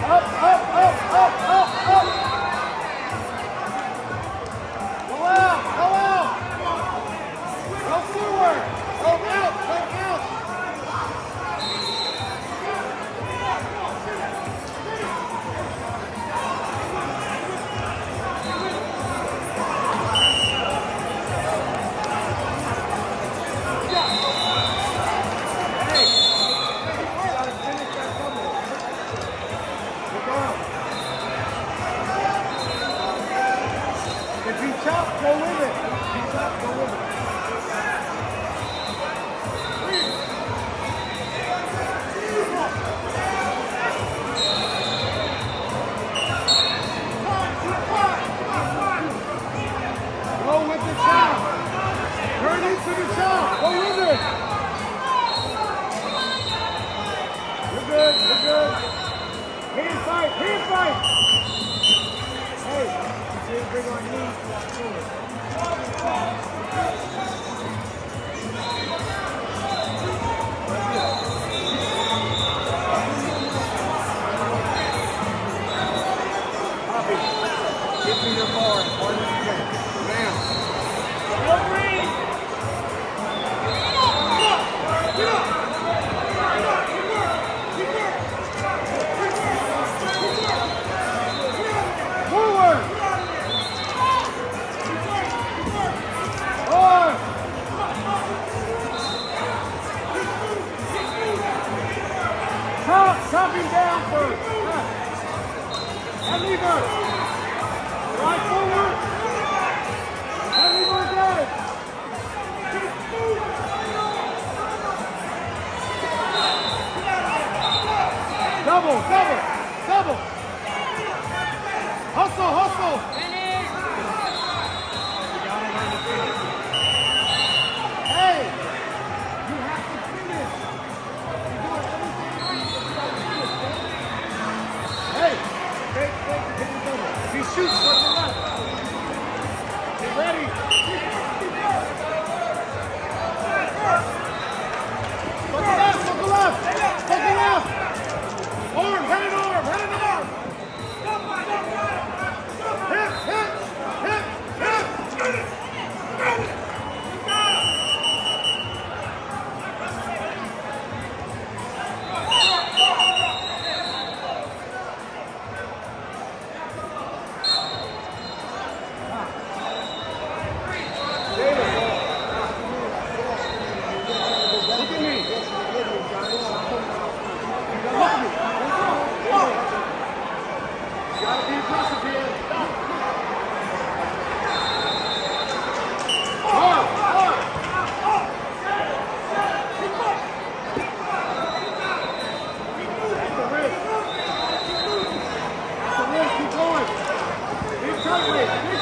Up, up, up, up, up, up. Go out, go out. Go forward. Go out, go out. Chop, go with it. Chop, go with it. Go with the chop. Turn into the chop. Go with it. You're good. You're good. Hand fight. Hand fight. Hey, you see him bring on knees. Bobby, give me your bar as hard as you can. Now. Go green. Get up. Forward. Chop him down first. And lever. Right forward. And lever again. Double, double, double. Hustle, hustle. Hey, you have to finish. Hey, take the double. If he shoots, what's the left? Get ready. Go to left, go to left. Go to left. Arm, head and arm, head and arm. Hit, hit, hit, hit. Keep going. Keep going.